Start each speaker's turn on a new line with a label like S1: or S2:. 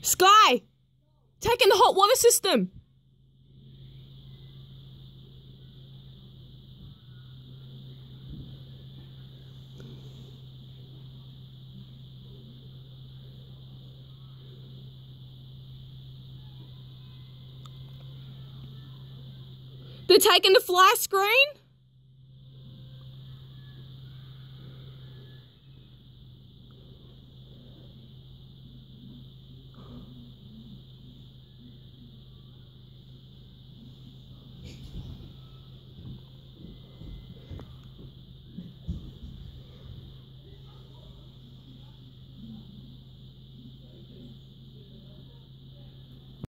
S1: Sky! Taking the hot water system! They're taking the fly screen?